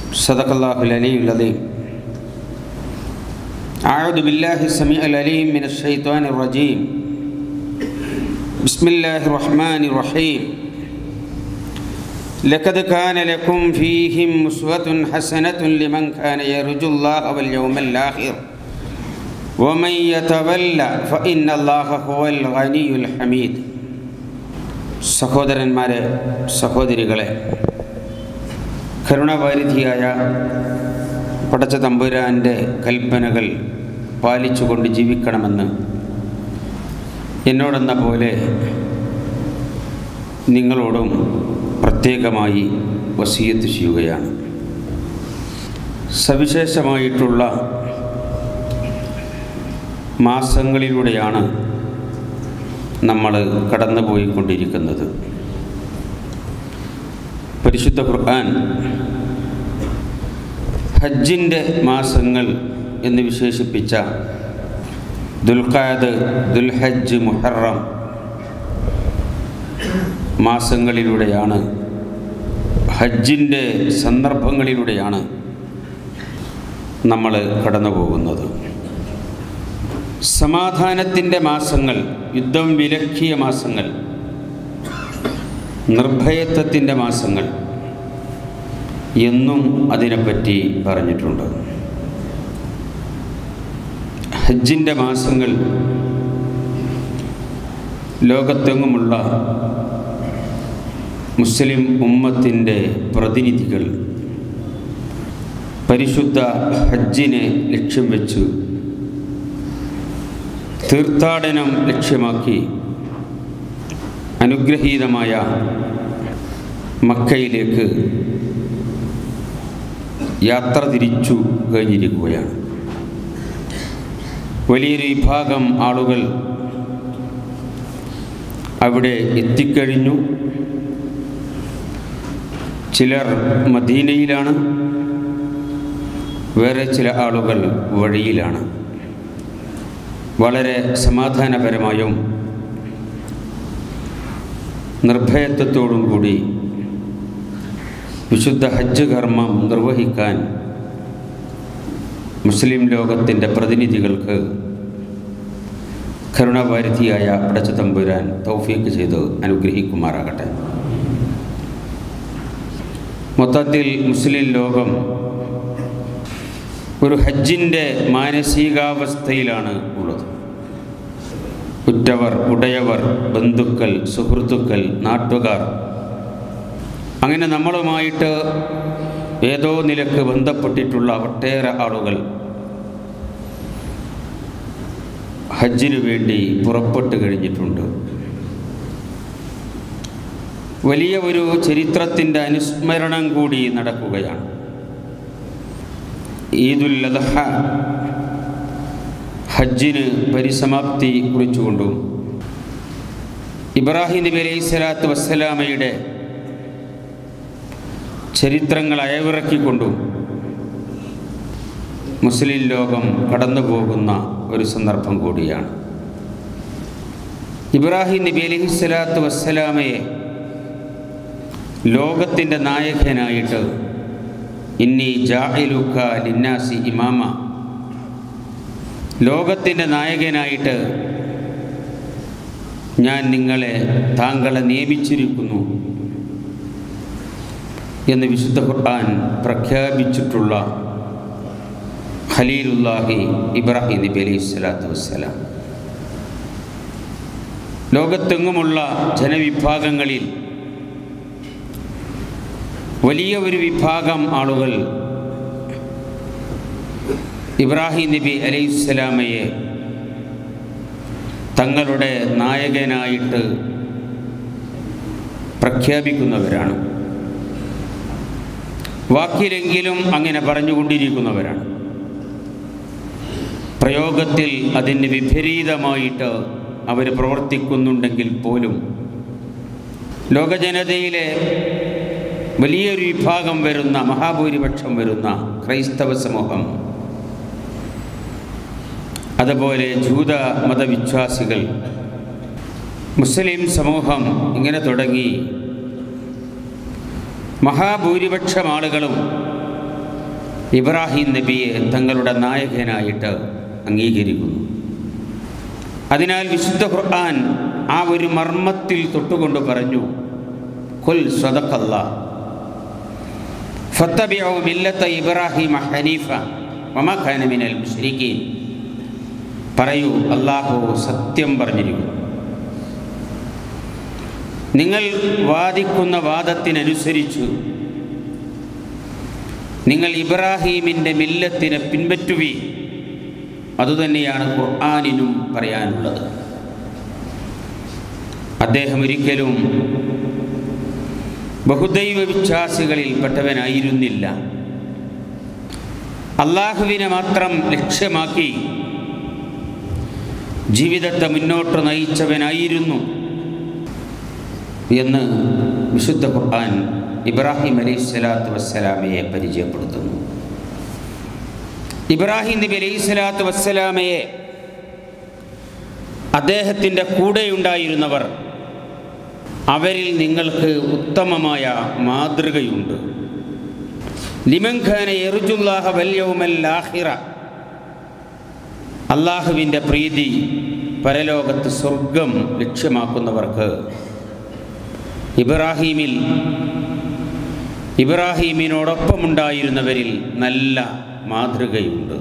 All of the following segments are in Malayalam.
सदक़ल्लाहुल अलीयुल अज़ीम। अऊज़ु बिल्लाहि समीउल अलीम मिनश शैतानिर रजीम। बिस्मिल्लाहिर रहमानिर रहीम। लक़द कान लकुम फ़ीहिम उस्वतुन हसनतुन लिमन कान यर्जुल्लाह वल यौमल आखिर वमन यतवल्ला फ़इन्नल्लाह हुवल गनियुल हमीद। സഹോദരന്മാരെ, സഹോദരികളെ, കരുണാവാരിധിയായ പടച്ച തമ്പുരാൻ്റെ കൽപ്പനകൾ പാലിച്ചുകൊണ്ട് ജീവിക്കണമെന്ന് എന്നോടെന്ന പോലെ നിങ്ങളോടും പ്രത്യേകമായി വസിയത്ത് ചെയ്യുകയാണ്. സവിശേഷമായിട്ടുള്ള മാസങ്ങളിലൂടെയാണ് നമ്മൾ കടന്നുപോയിക്കൊണ്ടിരിക്കുന്നത്. പരിശുദ്ധ ഖുർആൻ ഹജ്ജിൻ്റെ മാസങ്ങൾ എന്ന് വിശേഷിപ്പിച്ച ദുൽഖഅദ്, ദുൽഹജ്ജ്, മുഹറം മാസങ്ങളിലൂടെയാണ്, ഹജ്ജിൻ്റെ സന്ദർഭങ്ങളിലൂടെയാണ് നമ്മൾ കടന്നു പോകുന്നത്. സമാധാനത്തിൻ്റെ മാസങ്ങൾ, യുദ്ധം വിലക്കിയ മാസങ്ങൾ, നിർഭയത്വത്തിൻ്റെ മാസങ്ങൾ എന്നും അതിനെപ്പറ്റി പറഞ്ഞിട്ടുണ്ട്. ഹജ്ജിൻ്റെ മാസങ്ങൾ ലോകത്തെങ്ങുമുള്ള മുസ്ലിം ഉമ്മത്തിൻ്റെ പ്രതിനിധികൾ പരിശുദ്ധ ഹജ്ജിനെ ലക്ഷ്യം വെച്ച് തീർത്ഥാടനം ലക്ഷ്യമാക്കി അനുഗ്രഹീതമായ മക്കയിലേക്ക് യാത്ര തിരിച്ചു കഴിഞ്ഞിരിക്കുകയാണ്. വലിയൊരു വിഭാഗം ആളുകൾ അവിടെ എത്തിക്കഴിഞ്ഞു. ചിലർ മദീനയിലാണ്, വേറെ ചില ആളുകൾ വഴിയിലാണ്. വളരെ സമാധാനപരമായും നിർഭയത്വത്തോടും കൂടി വിശുദ്ധ ഹജ്ജ് കർമ്മം നിർവഹിക്കാൻ മുസ്ലിം ലോകത്തിൻ്റെ പ്രതിനിധികൾക്ക് കരുണാവാരിധിയായ പടച്ച തമ്പുരാൻ തൗഫീഖ് ചെയ്ത് അനുഗ്രഹിക്കുമാറാകട്ടെ. മൊത്തത്തിൽ മുസ്ലിം ലോകം ഒരു ഹജ്ജിൻ്റെ മാനസികാവസ്ഥയിലാണ് ഉള്ളത്. ഉറ്റവർ, ഉടയവർ, ബന്ധുക്കൾ, സുഹൃത്തുക്കൾ, നാട്ടുകാർ, അങ്ങനെ നമ്മളുമായിട്ട് ഏതോ നിലക്ക് ബന്ധപ്പെട്ടിട്ടുള്ള ഒട്ടേറെ ആളുകൾ ഹജ്ജിനു വേണ്ടി പുറപ്പെട്ടു കഴിഞ്ഞിട്ടുണ്ട്. വലിയ ഒരു ചരിത്രത്തിൻ്റെ അനുസ്മരണം കൂടി നടക്കുകയാണ്. ഈദുൽ അദ്ഹ, ഹജ്ജിന് പരിസമാപ്തി കുറിച്ചുകൊണ്ടും ഇബ്രാഹിം നബി അലൈഹി സ്വലാത്തു വസ്സലാമയുടെ ചരിത്രങ്ങൾ അയവിറക്കിക്കൊണ്ടും മുസ്ലിം ലോകം കടന്നു പോകുന്ന ഒരു സന്ദർഭം കൂടിയാണ്. ഇബ്രാഹിം നബി അലൈഹി സ്വലാത്തു വസ്സലാമയെ ലോകത്തിൻ്റെ നായകനായിട്ട് ഇന്നി ജാഇലുക ലിന്നാസി ഇമാമ, ലോകത്തിൻ്റെ നായകനായിട്ട് ഞാൻ താങ്കളെ നിയമിച്ചിരിക്കുന്നു എന്ന് വിശുദ്ധ ഖുർആൻ പ്രഖ്യാപിച്ചിട്ടുള്ള ഖലീലുല്ലാഹി ഇബ്രാഹിം നബി അലൈഹി സ്വലാത്തു വസ്സലാം ലോകത്തെങ്ങുമുള്ള ജനവിഭാഗങ്ങളിൽ വലിയ ഒരു വിഭാഗം ആളുകൾ ഇബ്രാഹിം നബി അലൈഹിസ്സലാമയെ തങ്ങളുടെ നായകനായിട്ട് പ്രഖ്യാപിക്കുന്നവരാണ്. വാക്കിലെങ്കിലും അങ്ങനെ പറഞ്ഞുകൊണ്ടിരിക്കുന്നവരാണ്. പ്രയോഗത്തിൽ അതിന് വിപരീതമായിട്ട് അവർ പ്രവർത്തിക്കുന്നുണ്ടെങ്കിൽ പോലും ലോകജനതയിലെ വലിയൊരു വിഭാഗം വരുന്ന, മഹാഭൂരിപക്ഷം വരുന്ന ക്രൈസ്തവ സമൂഹം, അതുപോലെ ജൂത മതവിശ്വാസികൾ, മുസ്ലിം സമൂഹം, ഇങ്ങനെ തുടങ്ങി മഹാഭൂരിപക്ഷം ആളുകളും ഇബ്രാഹിം നബിയെ തങ്ങളുടെ നായകനായിട്ട് അംഗീകരിക്കുന്നു. അതിനാൽ വിശുദ്ധ ഖുർആൻ ആ ഒരു മർമ്മത്തിൽ തൊട്ടുകൊണ്ട് പറഞ്ഞു, ഖുൽ സദഖല്ലാഹ് ഫത്തബിഉ മില്ലത ഇബ്രാഹിമ ഹനീഫ വമാ കാന മിനൽ മുശ്രിക്കീൻ. പറയൂ, അല്ലാഹു സത്യം പറഞ്ഞിരിക്കുന്നു. നിങ്ങൾ വാദിക്കുന്ന വാദത്തിനനുസരിച്ച് നിങ്ങൾ ഇബ്രാഹീമിൻ്റെ മില്ലത്തിനെ പിൻപറ്റുകയും അതുതന്നെയാണ് ഖുർആനിനും പറയാനുള്ളത്. അദ്ദേഹം ഒരിക്കലും ബഹുദൈവ വിശ്വാസികളിൽപ്പെട്ടവനായിരുന്നില്ല. അള്ളാഹുവിനെ മാത്രം ലക്ഷ്യമാക്കി ജീവിതത്തെ മുന്നോട്ട് നയിച്ചവനായിരുന്നു എന്ന് വിശുദ്ധ ഖുർആൻ ഇബ്രാഹിം അലൈഹിസ്സലാത്തു വസ്സലാമയെ പരിചയപ്പെടുത്തുന്നു. ഇബ്രാഹിം നബി അലൈഹിസ്സലാത്തു വസ്സലാമയെ അദ്ദേഹത്തിൻ്റെ കൂടെയുണ്ടായിരുന്നവർ, അവരിൽ നിങ്ങൾക്ക് ഉത്തമമായ മാതൃകയുണ്ട്. ലിമൻ ഖാന യർജുല്ലാഹ വൽ യൗമൽ ആഖിറ, അള്ളാഹുവിൻ്റെ പ്രീതി, പരലോകത്ത് സ്വർഗം ലക്ഷ്യമാക്കുന്നവർക്ക് ഇബ്രാഹീമിനോടൊപ്പമുണ്ടായിരുന്നവരിൽ നല്ല മാതൃകയുണ്ട്.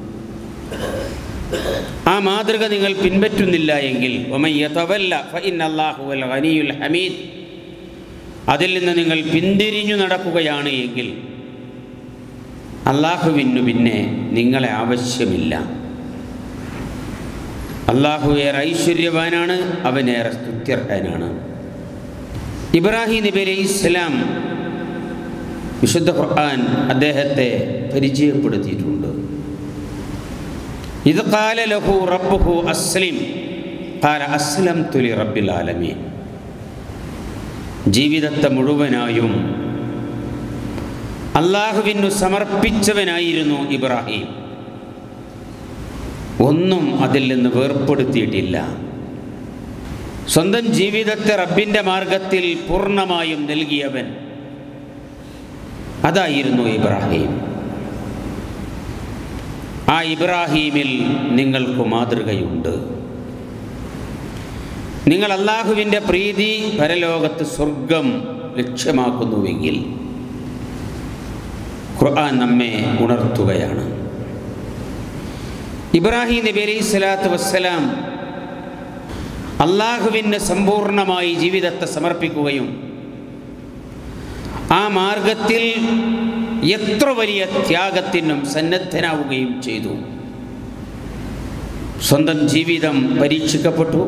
ആ മാതൃക നിങ്ങൾ പിൻപറ്റുന്നില്ല എങ്കിൽ വമൻ യതവല്ല ഫഇന്നല്ലാഹു വൽ ഗനിയുൽ ഹമീദ്, അതിൽ നിന്ന് നിങ്ങൾ പിന്തിരിഞ്ഞു നടക്കുകയാണ് എങ്കിൽ അള്ളാഹുവിനു പിന്നെ നിങ്ങളെ ആവശ്യമില്ല. അള്ളാഹു ഏറെ ഐശ്വര്യവാനാണ്, അവനേറെ സ്തുത്യർഹനാണ്. ഇബ്രാഹിം നബി അലൈഹിസ്സലാം വിശുദ്ധ ഖുർആൻ അദ്ദേഹത്തെ പരിചയപ്പെടുത്തിയിട്ടുണ്ട്. ഇത് ഖാല ലഹു റബ്ബുഹു അസ്ലിം ഖാല അസ്ലംതു ലിറബ്ബിൽ ആലമീൻ. ജീവിതത്തെ മുഴുവനായും അള്ളാഹുവിനു സമർപ്പിച്ചവനായിരുന്നു ഇബ്രാഹിം. ഒന്നും അതിൽ നിന്ന് വേർപ്പെടുത്തിയിട്ടില്ല. സ്വന്തം ജീവിതത്തെ റബ്ബിൻ്റെ മാർഗത്തിൽ പൂർണ്ണമായും നൽകിയവൻ അതായിരുന്നു ഇബ്രാഹിം. ആ ഇബ്രാഹീമിൽ നിങ്ങൾക്ക് മാതൃകയുണ്ട്. നിങ്ങൾ അള്ളാഹുവിൻ്റെ പ്രീതി, പരലോകത്ത് സ്വർഗം ലക്ഷ്യമാക്കുന്നുവെങ്കിൽ ഖുർആൻ നമ്മെ ഉണർത്തുകയാണ്. ഇബ്രാഹിം നബി അലൈഹിസ്സലാത്തു വസ്സലാം അള്ളാഹുവിന് സമ്പൂർണമായി ജീവിതത്തെ സമർപ്പിക്കുകയും ആ മാർഗത്തിൽ എത്ര വലിയ ത്യാഗത്തിനും സന്നദ്ധനാവുകയും ചെയ്തു. സ്വന്തം ജീവിതം പരീക്ഷിക്കപ്പെട്ടു.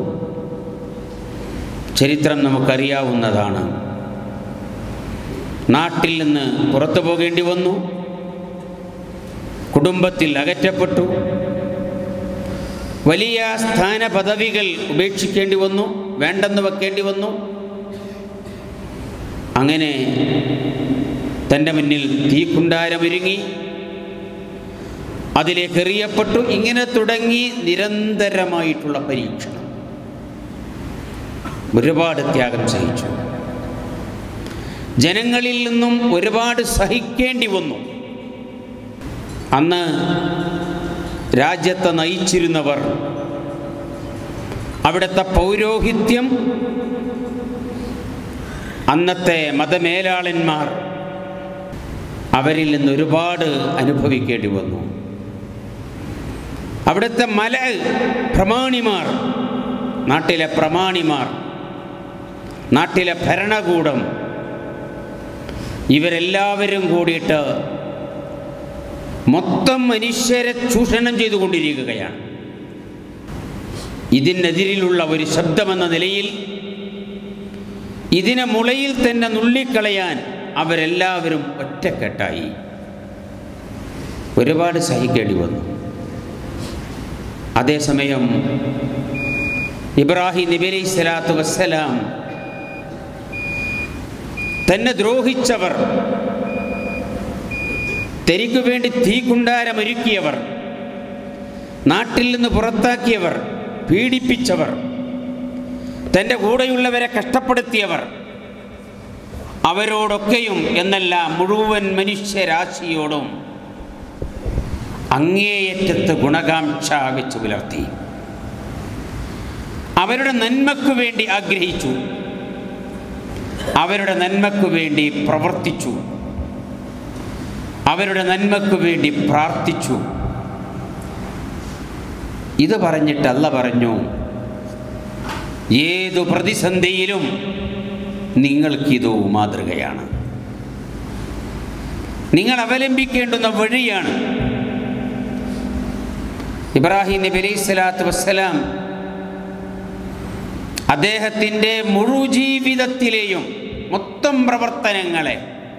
ചരിത്രം നമുക്കറിയാവുന്നതാണ്. നാട്ടിൽ നിന്ന് പുറത്തു പോകേണ്ടി വന്നു, കുടുംബത്തിൽ അകറ്റപ്പെട്ടു, വലിയ സ്ഥാന പദവികൾ ഉപേക്ഷിക്കേണ്ടി വന്നു, വേണ്ടെന്ന് വെക്കേണ്ടി വന്നു. അങ്ങനെ തൻ്റെ മുന്നിൽ തീക്കുണ്ടാരമൊരുങ്ങി, അതിലേക്ക് എറിയപ്പെട്ടു. ഇങ്ങനെ തുടങ്ങി നിരന്തരമായിട്ടുള്ള പരീക്ഷണം. ഒരുപാട് ത്യാഗം സഹിച്ചു. ജനങ്ങളിൽ നിന്നും ഒരുപാട് സഹിക്കേണ്ടി വന്നു. അന്ന് രാജ്യത്തെ നയിച്ചിരുന്നവർ, അവിടുത്തെ പൗരോഹിത്യം, അന്നത്തെ മതമേലാളന്മാർ, അവരിൽ നിന്ന് ഒരുപാട് അനുഭവിക്കേണ്ടി വന്നു. അവിടുത്തെ പ്രമാണിമാർ, നാട്ടിലെ പ്രമാണിമാർ, നാട്ടിലെ ഭരണകൂടം, ഇവരെല്ലാവരും കൂടിയിട്ട് മൊത്തം മനുഷ്യരെ ചൂഷണം ചെയ്തുകൊണ്ടിരിക്കുകയാണ്. ഇതിനെതിരിലുള്ള ഒരു ശബ്ദമെന്ന നിലയിൽ ഇതിനെ മുളയിൽ തന്നെ നുള്ളിക്കളയാൻ അവരെല്ലാവരും ഒറ്റക്കെട്ടായി. ഒരുപാട് സഹിക്കേണ്ടി വന്നു. അതേസമയം ഇബ്രാഹിം നബി അലൈഹിസ്സലാത്തു വസ്സലാം തന്നെ ദ്രോഹിച്ചവർ, തനിക്കു വേണ്ടി തീക്കുണ്ടാരമൊരുക്കിയവർ, നാട്ടിൽ നിന്ന് പുറത്താക്കിയവർ, പീഡിപ്പിച്ചവർ, തൻ്റെ കൂടെയുള്ളവരെ കഷ്ടപ്പെടുത്തിയവർ, അവരോടൊക്കെയും എന്നല്ല മുഴുവൻ മനുഷ്യരാശിയോടും അങ്ങേയറ്റത്ത് ഗുണകാംക്ഷ വെച്ച് പുലർത്തി. അവരുടെ നന്മയ്ക്കു വേണ്ടി ആഗ്രഹിച്ചു, അവരുടെ നന്മയ്ക്കു വേണ്ടി പ്രവർത്തിച്ചു, അവരുടെ നന്മയ്ക്കു വേണ്ടി പ്രാർത്ഥിച്ചു. ഇത് പറഞ്ഞിട്ട് അല്ലാഹ് പറഞ്ഞു, ഏതു പ്രതിസന്ധിയിലും നിങ്ങൾക്കിത് മാതൃകയാണ്, നിങ്ങൾ അവലംബിക്കേണ്ടുന്ന വഴിയാണ്. ഇബ്രാഹിം നബി അലൈഹിസ്സലാത്തു വസ്സലാം അദ്ദേഹത്തിൻ്റെ മുഴുജീവിതത്തിലെയും മൊത്തം പ്രവർത്തനങ്ങളെ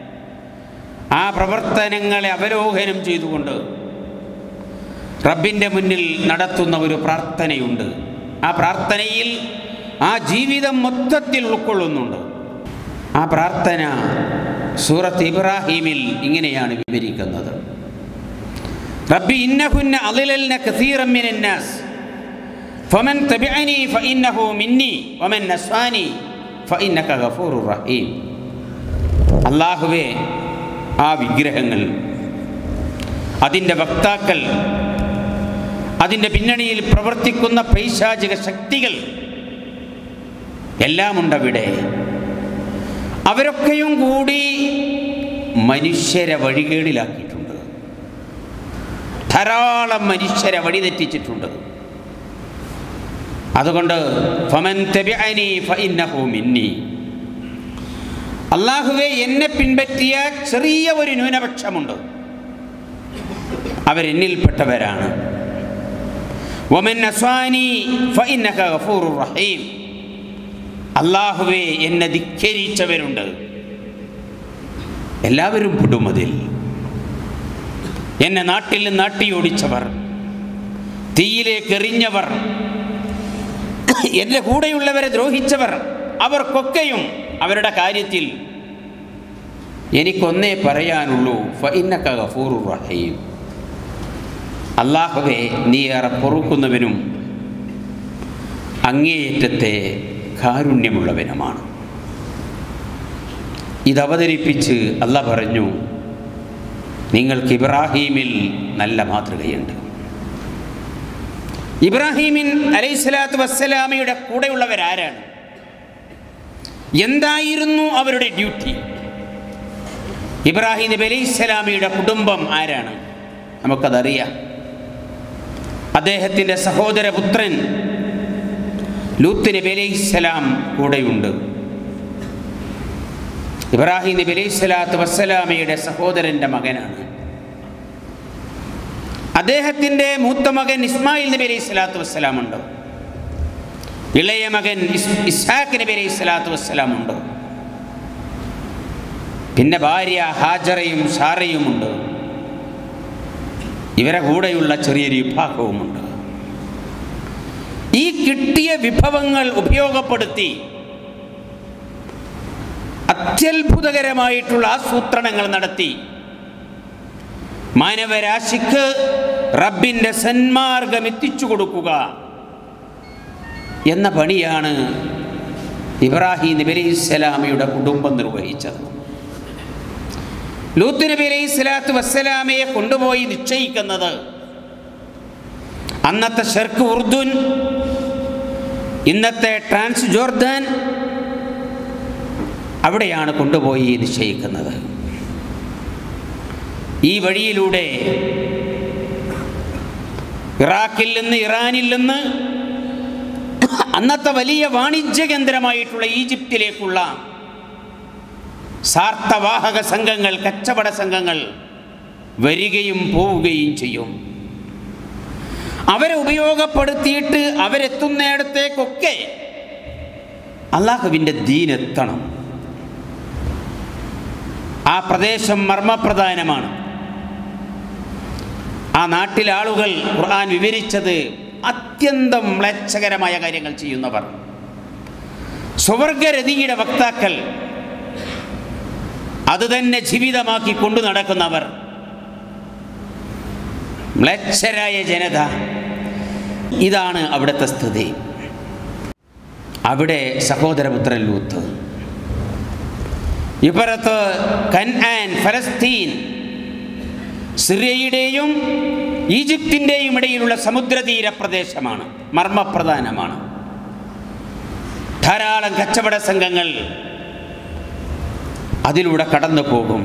അവലോകനം ചെയ്തുകൊണ്ട് റബ്ബിൻ്റെ മുന്നിൽ നടത്തുന്ന ഒരു പ്രാർത്ഥനയുണ്ട്. ആ പ്രാർത്ഥനയിൽ ആ ജീവിതം മൊത്തത്തിൽ ഉൾക്കൊള്ളുന്നുണ്ട്. ആ പ്രാർത്ഥന സൂറത്ത് ഇബ്രാഹിമിൽ ഇങ്ങനെയാണ് വിവരിക്കുന്നത്: റബ്ബി ഇന്നഹുന്ന അളിലൽന കസീറൻ മിനൻ നാസ് ഫമൻ തബിഅനി ഫഇന്നഹു മിന്നി വമൻ നസ്വാനി ഫഇന്നക ഗഫൂറുർ റഹീം. അല്ലാഹുവേ, ആ വിഗ്രഹങ്ങൾ, അതിൻ്റെ വക്താക്കൾ, അതിൻ്റെ പിന്നണിയിൽ പ്രവർത്തിക്കുന്ന പൈശാചിക ശക്തികൾ എല്ലാമുണ്ടവിടെ. അവരൊക്കെയും കൂടി മനുഷ്യരെ വഴികേടിലാക്കിയിട്ടുണ്ട്, ധാരാളം മനുഷ്യരെ വഴിതെറ്റിച്ചിട്ടുണ്ട്. അതുകൊണ്ട് ഫമൻ തബിഅനി ഫഇന്നഹു മിന്നി, അല്ലാഹുവേ, എന്നെ പിൻപറ്റിയ ചെറിയ ഒരു ന്യൂനപക്ഷമുണ്ട്, അവരെന്നിൽപ്പെട്ടവരാണ്. വമൻ നസ്വാനി ഫഇന്നക ഗഫൂറുർ റഹീം, അല്ലാഹുവേ, എന്നെ ധിക്കരിച്ചവരുണ്ട്, എല്ലാവരും പെടും അതിൽ. എന്നെ നാട്ടിൽ നിന്ന് നാട്ടിയോടിച്ചവർ, തീയിലേക്ക് എറിഞ്ഞവർ, എൻ്റെ കൂടെയുള്ളവരെ ദ്രോഹിച്ചവർ, അവർക്കൊക്കെയും അവരുടെ കാര്യത്തിൽ എനിക്കൊന്നേ പറയാനുള്ളൂ: ഫഇന്നക ഗഫൂറുർ റഹീം, അല്ലാഹുവേ, നീ ഏറെ പൊറുക്കുന്നവനും അങ്ങേയറ്റത്തെ കാരുണ്യമുള്ളവനുമാണ്. ഇതവതരിപ്പിച്ച് അല്ലാഹ് പറഞ്ഞു, നിങ്ങൾക്ക് ഇബ്രാഹീമിൽ നല്ല മാതൃകയുണ്ട്. ഇബ്രാഹീമിൻ അലൈഹിസ്സലാത്തു വസ്സലാമയുടെ കൂടെയുള്ളവരാരാണ്? എന്തായിരുന്നു അവരുടെ ഡ്യൂട്ടി? ഇബ്രാഹിം നബി അലൈഹിസ്സലാമയുടെ കുടുംബം ആരാണ്? നമുക്കതറിയാം. അദ്ദേഹത്തിൻ്റെ സഹോദരപുത്രൻ ലൂത്ത് നബി അലൈഹിസ്സലാം കൂടെയുണ്ട്. ഇബ്രാഹിം നബി അലൈഹിസ്സലാത്തു വസ്സലാമയുടെ സഹോദരൻ്റെ മകനാണ്. അദ്ദേഹത്തിൻ്റെ മൂത്ത മകൻ ഇസ്മായിൽ നബി അലൈഹിസ്സലാത്തു വസ്സലാം ഉണ്ട്. ഇളയ മകൻ ഇസ്ഹാഖ് നബി അലൈഹിസ്സലാത്തു വസ്സലാം ഉണ്ട്. പിന്നെ ഭാര്യ ഹാജറയും സാറയുമുണ്ട്. ഇവരെ കൂടെയുള്ള ചെറിയൊരു വിഭാഗവുമുണ്ട്. ഈ കിട്ടിയ വിഭവങ്ങൾ ഉപയോഗപ്പെടുത്തി അത്യത്ഭുതകരമായിട്ടുള്ള ആസൂത്രണങ്ങൾ നടത്തി മാനവരാശിക്ക് റബ്ബിൻ്റെ സന്മാർഗം എത്തിച്ചു കൊടുക്കുക എന്ന പണിയാണ് ഇബ്രാഹിം നബി അലൈഹിസ്സലാമയുടെ കുടുംബം നിർവഹിച്ചത്. ലൂത്ത് നബി അലൈഹിസ്സലാത്തു വസ്സലാമയെ കൊണ്ടുപോയി നിശ്ചയിക്കുന്നത് അന്നത്തെ ഷെർക്ക് ഉർദുൻ, ഇന്നത്തെ ട്രാൻസ് ജോർദാൻ, അവിടെയാണ് കൊണ്ടുപോയി നിശ്ചയിക്കുന്നത്. ഈ വഴിയിലൂടെ ഇറാഖിൽ നിന്ന്, ഇറാനിൽ നിന്ന് അന്നത്തെ വലിയ വാണിജ്യ കേന്ദ്രമായിട്ടുള്ള ഈജിപ്തിലേക്കുള്ള സാർത്ഥവാഹക സംഘങ്ങൾ, കച്ചവട സംഘങ്ങൾ വരികയും പോവുകയും ചെയ്യും. അവരെ ഉപയോഗപ്പെടുത്തിയിട്ട് അവരെത്തുന്നിടത്തേക്കൊക്കെ അല്ലാഹുവിൻ്റെ ദീൻ എത്തണം. ആ പ്രദേശം മർമ്മപ്രധാനമാണ്. ആ നാട്ടിലെ ആളുകൾ ഖുർആൻ വിവരിച്ചത് അത്യന്തം മ്ലേച്ഛകരമായ കാര്യങ്ങൾ ചെയ്യുന്നവർ, സ്വർഗരതിയുടെ വക്താക്കൾ, അതുതന്നെ ജീവിതമാക്കി കൊണ്ടു നടക്കുന്നവർ, മ്ലേച്ഛരായ ജനത. ഇതാണ് അവിടുത്തെ സ്ഥിതി. അവിടെ സഹോദരപുത്രൻ ലൂത്ത്, ഇപ്പുറത്ത് കൻആൻ, ഫലസ്തീൻ, സിറിയയുടെയും ഈജിപ്തിൻ്റെയും ഇടയിലുള്ള സമുദ്രതീര പ്രദേശമാണ്, മർമ്മപ്രധാനമാണ്. ധാരാളം കച്ചവട സംഘങ്ങൾ അതിലൂടെ കടന്നു പോകും.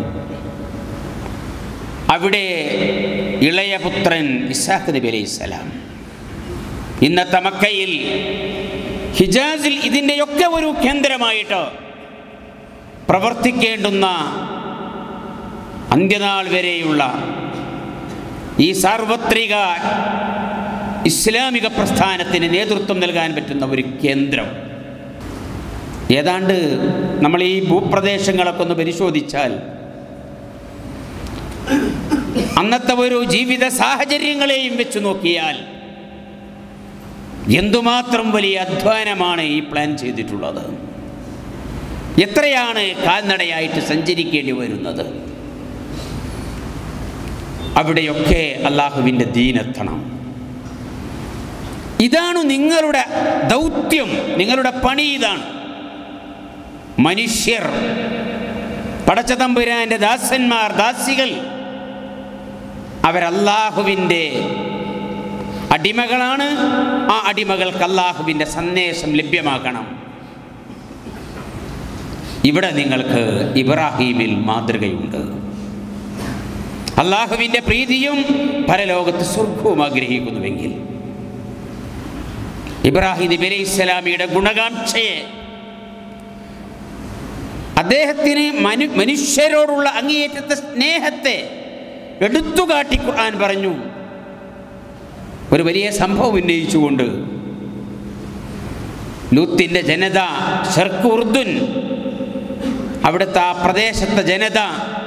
അവിടെ ഇളയ പുത്രൻ ഇസ്ഹാഖ് നബി അലൈഹിസ്സലാം ഇന്നത്തെ മക്കയിൽ, ഹിജാസിൽ ഇതിൻ്റെയൊക്കെ ഒരു കേന്ദ്രമായിട്ട് പ്രവർത്തിക്കേണ്ടുന്ന അന്ത്യനാൾ വരെയുള്ള ഈ സാർവത്രിക ഇസ്ലാമിക പ്രസ്ഥാനത്തിന് നേതൃത്വം നൽകാൻ പറ്റുന്ന ഒരു കേന്ദ്രം. ഏതാണ്ട് നമ്മൾ ഈ ഭൂപ്രദേശങ്ങളൊക്കെ ഒന്ന് പരിശോധിച്ചാൽ അന്നത്തെ ഒരു ജീവിത സാഹചര്യങ്ങളെയും വെച്ച് നോക്കിയാൽ എന്തുമാത്രം വലിയ അധ്വാനമാണ് ഈ പ്ലാൻ ചെയ്തിട്ടുള്ളത്. എത്രയാണ് കാൽനടയായിട്ട് സഞ്ചരിക്കേണ്ടി വരുന്നത്. അവിടെയൊക്കെ അള്ളാഹുവിൻ്റെ ദീനെത്തണം. ഇതാണ് നിങ്ങളുടെ ദൗത്യം, നിങ്ങളുടെ പണി ഇതാണ്. മനുഷ്യർ, പടച്ചതമ്പുരാന്റെ ദാസന്മാർ, ദാസികൾ, അവരല്ലാഹുവിൻ്റെ അടിമകളാണ്. ആ അടിമകൾക്ക് അല്ലാഹുവിൻ്റെ സന്ദേശം ലഭ്യമാക്കണം. ഇവിടെ നിങ്ങൾക്ക് ഇബ്രാഹീമിൽ മാതൃകയുണ്ട്. അല്ലാഹുവിൻ്റെ പ്രീതിയും പരലോകത്ത് സ്വർഗവും ആഗ്രഹിക്കുന്നുവെങ്കിൽ ഇബ്രാഹിം നബി അലൈഹിസ്സലാമിയുടെ ഗുണകാംക്ഷയെ, അദ്ദേഹത്തിന് മനുഷ്യരോടുള്ള അങ്ങേയറ്റത്തെ സ്നേഹത്തെ എടുത്തുകാട്ടി ഖുർആൻ പറഞ്ഞു. ഒരു വലിയ സംഭവം ഉന്നയിച്ചുകൊണ്ട് ലൂത്തിൻ്റെ ജനത, ഷർക്ക് ഉർദുൻ, അവിടുത്തെ ആ പ്രദേശത്തെ ജനത,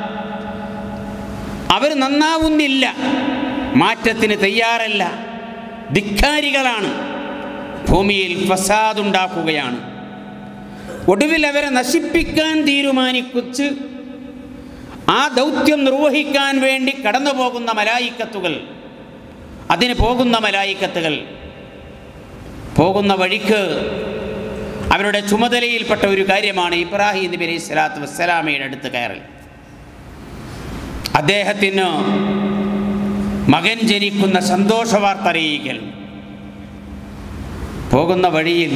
അവർ നന്നാവുന്നില്ല, മാറ്റത്തിന് തയ്യാറല്ല, ധിക്കാരികളാണ്, ഭൂമിയിൽ ഫസാദുണ്ടാക്കുകയാണ്. ഒടുവിൽ അവരെ നശിപ്പിക്കാൻ തീരുമാനിച്ച് ആ ദൗത്യം നിർവഹിക്കാൻ വേണ്ടി കടന്നു പോകുന്ന മലായിക്കത്തുകൾ, അതിന് പോകുന്ന മലായിക്കത്തുകൾ പോകുന്ന വഴിക്ക് അവരുടെ ചുമതലയിൽപ്പെട്ട ഒരു കാര്യമാണ് ഇബ്രാഹിം നബി അലൈഹി സ്വലാത്തു വസ്സലാമയുടെ അടുത്ത് കയറൽ. അദ്ദേഹത്തിന് മകൻ ജനിക്കുന്ന സന്തോഷവാർത്ത അറിയിക്കൽ. പോകുന്ന വഴിയിൽ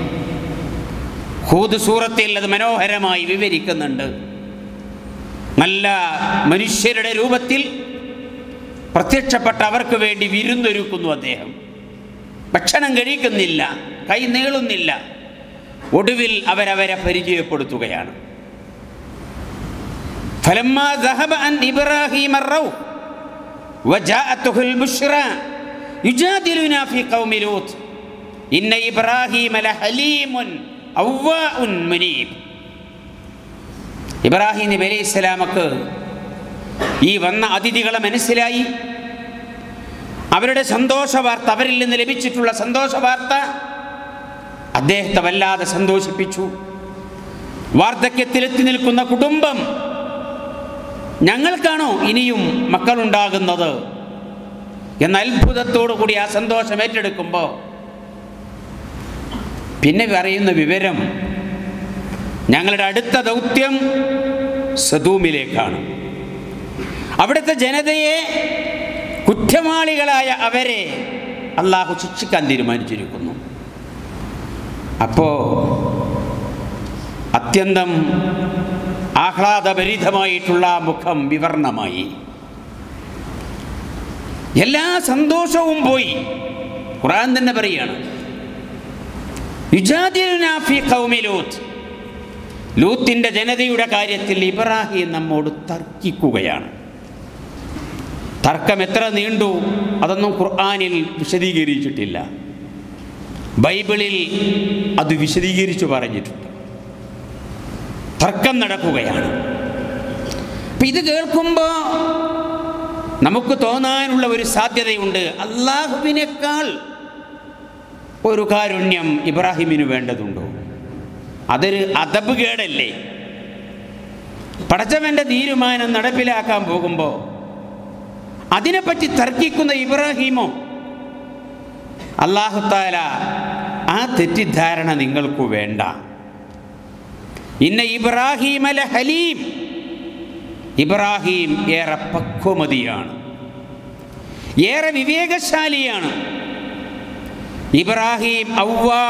ഹൂദ് സൂറത്തിൽ അത് മനോഹരമായി വിവരിക്കുന്നുണ്ട്. നല്ല മനുഷ്യരുടെ രൂപത്തിൽ പ്രത്യക്ഷപ്പെട്ട അവർക്ക് വേണ്ടി വിരുന്നൊരുക്കുന്നു. അദ്ദേഹം ഭക്ഷണം കഴിക്കുന്നില്ല, കൈ നീളുന്നില്ല. ഒടുവിൽ അവരവരെ പരിചയപ്പെടുത്തുകയാണ്. فلما ذهب عن إبراهيم الروع وجاءته البشرى يجادلنا في قوم لوط إن إبراهيم لحليم أواء منيب. ഇബ്രാഹിം നബി അലൈഹി സ്വലാമക്ക് ഈ വന്ന അതിഥികളെ മനസ്സിലായി. അവരുടെ സന്തോഷ വാർത്ത, അവരിൽ നിന്ന് ലഭിച്ചിട്ടുള്ള സന്തോഷ വാർത്ത അദ്ദേഹത്തെ വല്ലാതെ സന്തോഷിപ്പിച്ചു. വാർദ്ധക്യത്തിലെത്തി നിൽക്കുന്ന കുടുംബം, ഞങ്ങൾക്കാണോ ഇനിയും മക്കളുണ്ടാകുന്നത് എന്ന അത്ഭുതത്തോടു കൂടി ആ സന്തോഷം ഏറ്റെടുക്കുമ്പോൾ പിന്നെ പറയുന്ന വിവരം, ഞങ്ങളുടെ അടുത്ത ദൗത്യം സദൂമിലേക്കാണ്. അവിടുത്തെ ജനതയെ, കുറ്റവാളികളായ അവരെ അള്ളാഹു ശിക്ഷിക്കാൻ തീരുമാനിച്ചിരിക്കുന്നു. അപ്പോൾ അത്യന്തം ആഹ്ലാദഭരിതമായിട്ടുള്ള മുഖം വിവർണമായി. എല്ലാ സന്തോഷവും പോയി. ഖുർആൻ തന്നെ പറയുകയാണ്, യുജാദിലുനാ ഫീ ഖൗമി ലൂത്ത്. ലൂത്തിൻ്റെ ജനതയുടെ കാര്യത്തിൽ ഇബ്രാഹിം നമ്മോട് തർക്കിക്കുകയാണ്. തർക്കം എത്ര നീണ്ടു അതൊന്നും ഖുർആനിൽ വിശദീകരിച്ചിട്ടില്ല. ബൈബിളിൽ അത് വിശദീകരിച്ചു പറഞ്ഞിട്ടുണ്ട്. തർക്കം നടക്കുകയാണ്. അപ്പം ഇത് കേൾക്കുമ്പോൾ നമുക്ക് തോന്നാനുള്ള ഒരു സാധ്യതയുണ്ട്, അള്ളാഹുവിനേക്കാൾ ഒരു കാരുണ്യം ഇബ്രാഹിമിന് വേണ്ടതുണ്ടോ? അതൊരു അദബ് കേടല്ലേ? പടച്ചവൻ്റെ തീരുമാനം നടപ്പിലാക്കാൻ പോകുമ്പോൾ അതിനെപ്പറ്റി തർക്കിക്കുന്ന ഇബ്രാഹിമോ? അല്ലാഹു തആല ആ തെറ്റിദ്ധാരണ നിങ്ങൾക്ക് വേണ്ട. ഇന്ന ഇബ്രാഹിമ ലഹലീം, ഇബ്രാഹിം ഏറെ പക്വമതിയാണ്, ഏറെ വിവേകശാലിയാണ്. ഇബ്രാഹിം ഔവ്വാ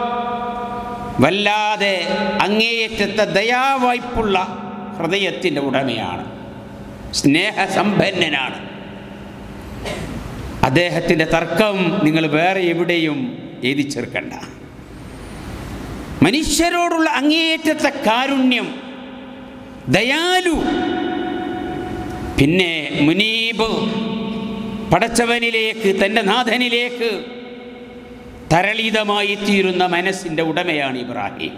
വല്ലാതെ അങ്ങേയറ്റത്തെ ദയാവായ്പുള്ള ഹൃദയത്തിൻ്റെ ഉടമയാണ്, സ്നേഹസമ്പന്നനാണ്. അദ്ദേഹത്തിൻ്റെ തർക്കം നിങ്ങൾ വേറെ എവിടെയും എഴുതി ചേർക്കണ്ട. മനുഷ്യരോടുള്ള അങ്ങേയറ്റത്തെ കാരുണ്യം, ദയാലു, പിന്നെ മുനീബ്, പടച്ചവനിലേക്ക്, തൻ്റെ നാഥനിലേക്ക് തരളിതമായി തീരുന്ന മനസ്സിൻ്റെ ഉടമയാണ് ഇബ്രാഹിം.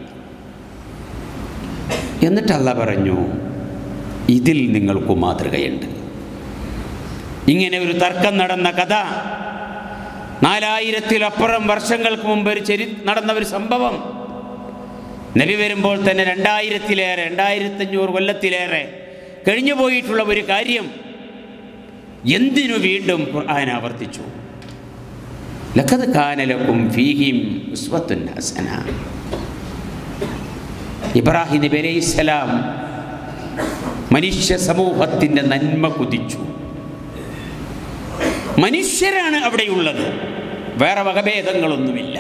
എന്നിട്ട് അല്ലാഹ് പറഞ്ഞു, ഇതിൽ നിങ്ങൾക്ക് മാതൃകയുണ്ട്. ഇങ്ങനെ ഒരു തർക്കം നടന്ന കഥ 4000-ത്തിലപ്പുറം വർഷങ്ങൾക്ക് മുമ്പ് നടന്ന ഒരു സംഭവം. നബി വരുമ്പോൾ തന്നെ 2000-ത്തിലേറെ 2500 കൊല്ലത്തിലേറെ കഴിഞ്ഞു പോയിട്ടുള്ള ഒരു കാര്യം എന്തിനു വീണ്ടും ഖുർആൻ ആവർത്തിച്ചു? ലഖദ് കാന ലക്കും ഫീഹിം ഉസ്വത്തുൻ ഹസന. ഇബ്രാഹിം നബി അലൈഹിസ്സലാം മനുഷ്യ സമൂഹത്തിൻ്റെ നന്മ കുതിച്ചു. മനുഷ്യരാണ് അവിടെയുള്ളത്, വേറെ വകഭേദങ്ങളൊന്നുമില്ല.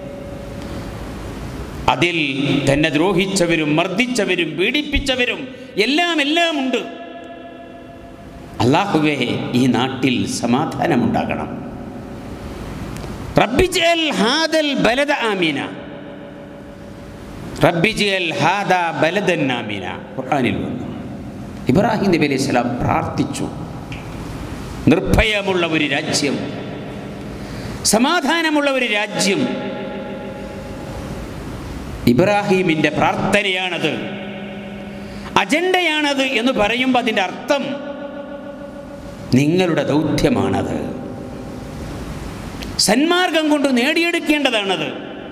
അതിൽ തന്നെ ദ്രോഹിച്ചവരും മർദ്ദിച്ചവരും പീഡിപ്പിച്ചവരും എല്ലാം ഉണ്ട്. അല്ലാഹുവേ, ഈ നാട്ടിൽ സമാധാനമുണ്ടാകണം. റബ്ബി ജഅൽ ഹാദൽ ബലദ ആമിന, റബ്ബി ജഅൽ ഹാദാ ബലദൻ ആമിന ഖുർആനിൽ വന്നു. ഇബ്രാഹിം നബി അലൈഹി സ്വലാം പ്രാർത്ഥിച്ചു, നിർഭയമുള്ള ഒരു രാജ്യം, സമാധാനമുള്ള ഒരു രാജ്യം. ഇബ്രാഹിമിൻ്റെ പ്രാർത്ഥനയാണത്, അജണ്ടയാണത് എന്ന് പറയുമ്പോൾ അതിൻ്റെ അർത്ഥം നിങ്ങളുടെ ദൗത്യമാണത്, സന്മാർഗം കൊണ്ട് നേടിയെടുക്കേണ്ടതാണത്.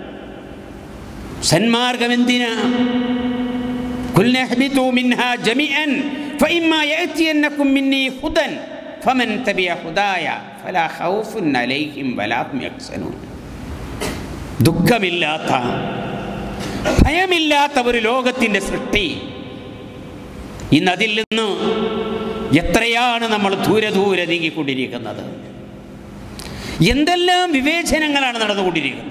സന്മാർഗം എന്തിനാ? ഖുൽ നഹ്ബിതു മിൻഹാ ജമീഅൻ ഫഇമ്മാ യഅതിയന്നകും മിന്നീ ഹുദൻ ഫമൻ തബിഅ ഹുദായ ഫലാ ഖൗഫുൻ അലൈഹിം വലാ ഹും യഹ്സനൂൻ. ദുഃഖമില്ലാത്ത, ഭയമില്ലാത്ത ഒരു ലോകത്തിൻ്റെ സൃഷ്ടി. ഇന്ന് അതിൽ നിന്ന് എത്രയാണ് നമ്മൾ ദൂരെ നീങ്ങിക്കൊണ്ടിരിക്കുന്നത്? എന്തെല്ലാം വിവേചനങ്ങളാണ് നടന്നുകൊണ്ടിരിക്കുന്നത്?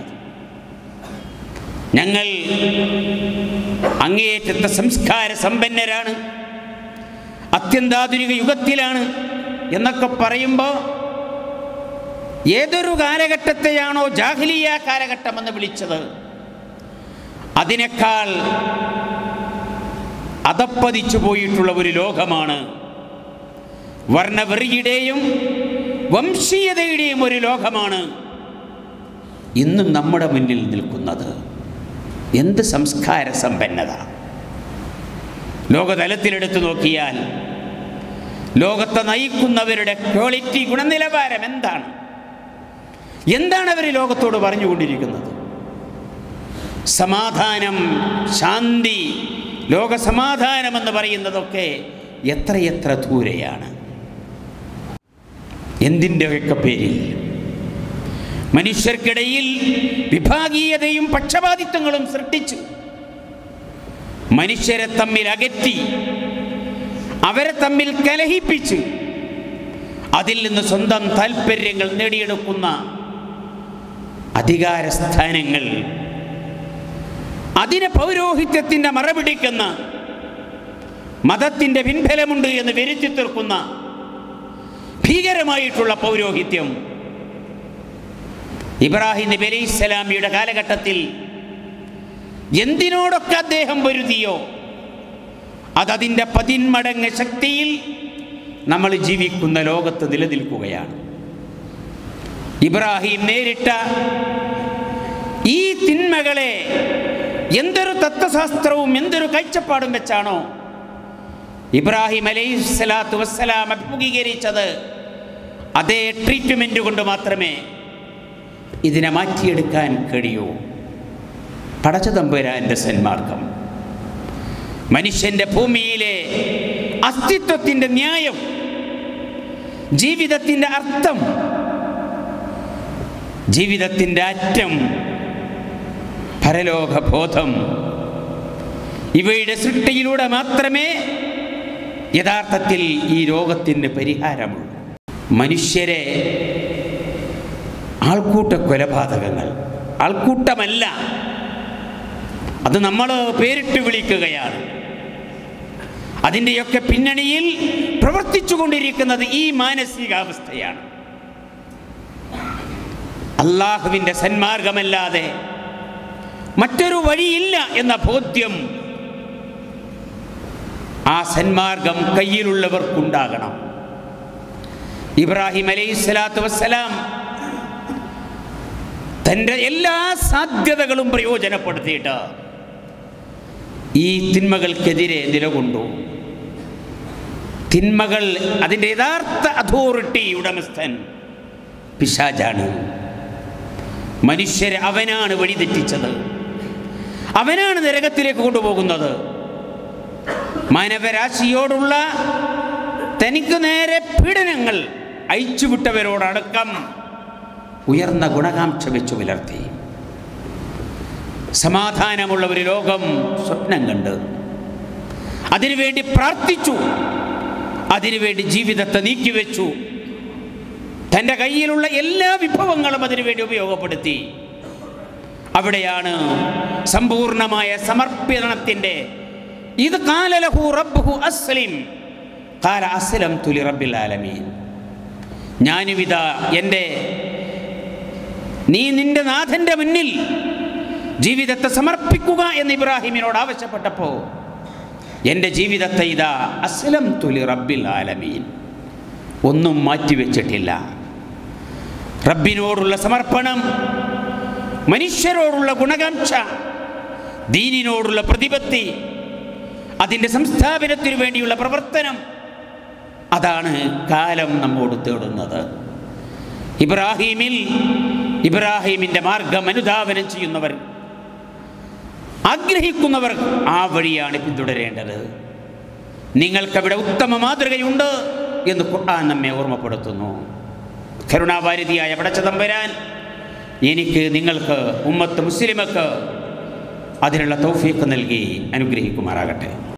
ഞങ്ങൾ അങ്ങേയറ്റത്തെ സംസ്കാര സമ്പന്നരാണ്, അത്യന്താധുനിക യുഗത്തിലാണ് എന്നൊക്കെ പറയുമ്പോൾ ഏതൊരു കാലഘട്ടത്തെയാണോ ജാഹിലിയ കാലഘട്ടമെന്ന് വിളിച്ചത്, അതിനേക്കാൾ അധപ്പതിച്ചു പോയിട്ടുള്ള ഒരു ലോകമാണ്, വർണ്ണവെറിയുടെയും വംശീയതയുടെയും ഒരു ലോകമാണ് ഇന്നും നമ്മുടെ മുന്നിൽ നിൽക്കുന്നത്. എന്ത് സംസ്കാര സമ്പന്നത! ലോകതലത്തിലെടുത്തു നോക്കിയാൽ ലോകത്തെ നയിക്കുന്നവരുടെ ക്വാളിറ്റി, ഗുണനിലവാരം എന്താണ് അവർ ലോകത്തോട് പറഞ്ഞുകൊണ്ടിരിക്കുന്നത്? സമാധാനം, ശാന്തി, ലോകസമാധാനമെന്ന് പറയുന്നതൊക്കെ എത്രയെത്ര ദൂരെയാണ്. എന്തിൻ്റെയൊക്കെ പേരിൽ മനുഷ്യർക്കിടയിൽ വിഭാഗീയതയും പക്ഷപാതിത്വങ്ങളും സൃഷ്ടിച്ചു മനുഷ്യരെ തമ്മിൽ അകറ്റി, അവരെ തമ്മിൽ കലഹിപ്പിച്ച് അതിൽ നിന്ന് സ്വന്തം താല്പര്യങ്ങൾ നേടിയെടുക്കുന്ന അധികാരസ്ഥാനങ്ങൾ, അതിന് പൗരോഹിത്യത്തിൻ്റെ മറപിടിക്കുന്ന, മതത്തിൻ്റെ പിൻബലമുണ്ട് എന്ന് വരുത്തി തീർക്കുന്ന ഭീകരമായിട്ടുള്ള പൗരോഹിത്യം ഇബ്രാഹിം നബി അലൈഹിസ്സലാമിയുടെ കാലഘട്ടത്തിൽ എന്തിനോടൊക്കെ അദ്ദേഹം പൊരുതിയോ അതതിൻ്റെ 10 മടങ്ങ് ശക്തിയിൽ നമ്മൾ ജീവിക്കുന്ന ലോകത്ത് നിലനിൽക്കുകയാണ്. ഇബ്രാഹിം നേരിട്ട ഈ തിന്മകളെ എന്തൊരു തത്വശാസ്ത്രവും എന്തൊരു കാഴ്ചപ്പാടും വെച്ചാണോ ഇബ്രാഹിം അലൈഹിസ്സലാത്തു വസ്സലാം അഭിമുഖീകരിച്ചത്, അതേ ട്രീറ്റ്മെൻറ്റ് കൊണ്ട് മാത്രമേ ഇതിനെ മാറ്റിയെടുക്കാൻ കഴിയൂ. പടച്ച തമ്പുരാൻ്റെ സന്മാർഗം, മനുഷ്യൻ്റെ ഭൂമിയിലെ അസ്തിത്വത്തിൻ്റെ ന്യായം, ജീവിതത്തിൻ്റെ അർത്ഥം, ജീവിതത്തിൻ്റെ അറ്റം, പരലോകബോധം, ഇവയുടെ സൃഷ്ടിയിലൂടെ മാത്രമേ യഥാർത്ഥത്തിൽ ഈ രോഗത്തിന് പരിഹാരമുള്ളൂ. മനുഷ്യരെ ആൾക്കൂട്ട കൊലപാതകങ്ങൾ, ആൾക്കൂട്ടമല്ല, അത് നമ്മൾ പേരിട്ട് വിളിക്കുകയാണ്. അതിൻ്റെയൊക്കെ പിന്നണിയിൽ പ്രവർത്തിച്ചു കൊണ്ടിരിക്കുന്നത് ഈ മാനസികാവസ്ഥയാണ്. അള്ളാഹുവിൻ്റെ സന്മാർഗമല്ലാതെ മറ്റൊരു വഴിയില്ല എന്ന ബോധ്യം ആ സന്മാർഗം കയ്യിലുള്ളവർക്കുണ്ടാകണം. ഇബ്രാഹിം അലൈഹിസ്സലാത്തു വസ്സലാം തൻ്റെ എല്ലാ സാധ്യതകളും പ്രയോജനപ്പെടുത്തിയിട്ട് ഈ തിന്മകൾക്കെതിരെ നിലകൊണ്ടു. തിന്മകൾ, അതിൻ്റെ യഥാർത്ഥ അതോറിറ്റി ഉടമസ്ഥൻ പിശാചാണ്. മനുഷ്യരെ അവനാണ് വഴിതെറ്റിച്ചത്, അവനാണ് നരകത്തിലേക്ക് കൊണ്ടുപോകുന്നത്. മാനവരാശിയോടുള്ള തനിക്ക് നേരെ പീഡനങ്ങൾ അയച്ചുവിട്ടവരോടടക്കം ഉയർന്ന ഗുണകാംക്ഷ വെച്ചു പുലർത്തി. സമാധാനമുള്ള ഒരു ലോകം സ്വപ്നം കണ്ട് അതിനുവേണ്ടി പ്രാർത്ഥിച്ചു, അതിനുവേണ്ടി ജീവിതത്തെ നീക്കിവെച്ചു, തൻ്റെ കയ്യിലുള്ള എല്ലാ വിഭവങ്ങളും അതിനുവേണ്ടി ഉപയോഗപ്പെടുത്തി. അവിടെയാണ് സമ്പൂർണമായ സമർപ്പണത്തിൻ്റെ ഇത് ഖാല ലഹു റബ്ബുഹു അസ്ലിം ഖാല അസ്ലംതു ലിറബ്ബിൽ ആലമീൻ. ഞാനുമിതാ നീ നിന്റെ നാഥൻ്റെ മുന്നിൽ ജീവിതത്തെ സമർപ്പിക്കുക എന്ന് ഇബ്രാഹിമിനോട് ആവശ്യപ്പെട്ടപ്പോൾ എൻ്റെ ജീവിതത്തെ ഇതാ അസ്ലംതു ലിറബ്ബിൽ ആലമീൻ, ഒന്നും മാറ്റിവെച്ചിട്ടില്ല. റബ്ബിനോടുള്ള സമർപ്പണം, മനുഷ്യരോടുള്ള ഗുണകാംക്ഷ, ദീനിനോടുള്ള പ്രതിപത്തി, അതിൻ്റെ സംസ്ഥാപനത്തിനു വേണ്ടിയുള്ള പ്രവർത്തനം, അതാണ് കാലം നമ്മോട് തേടുന്നത്. ഇബ്രാഹിമിൻ്റെ മാർഗം അനുധാവനം ചെയ്യുന്നവർ, ആഗ്രഹിക്കുന്നവർ ആ വഴിയാണ് പിന്തുടരേണ്ടത്. നിങ്ങൾക്കവിടെ ഉത്തമ മാതൃകയുണ്ട് എന്ന് ഖുർആൻ നമ്മെ ഓർമ്മപ്പെടുത്തുന്നു. കരുണാവാരിധിയായ പടച്ച തമ്പുരാൻ എനിക്ക്, നിങ്ങൾക്ക്, ഉമ്മത്ത് മുസ്ലിമക്ക് അതിനുള്ള തൗഫീഖ് നൽകി അനുഗ്രഹിക്കുമാറാകട്ടെ.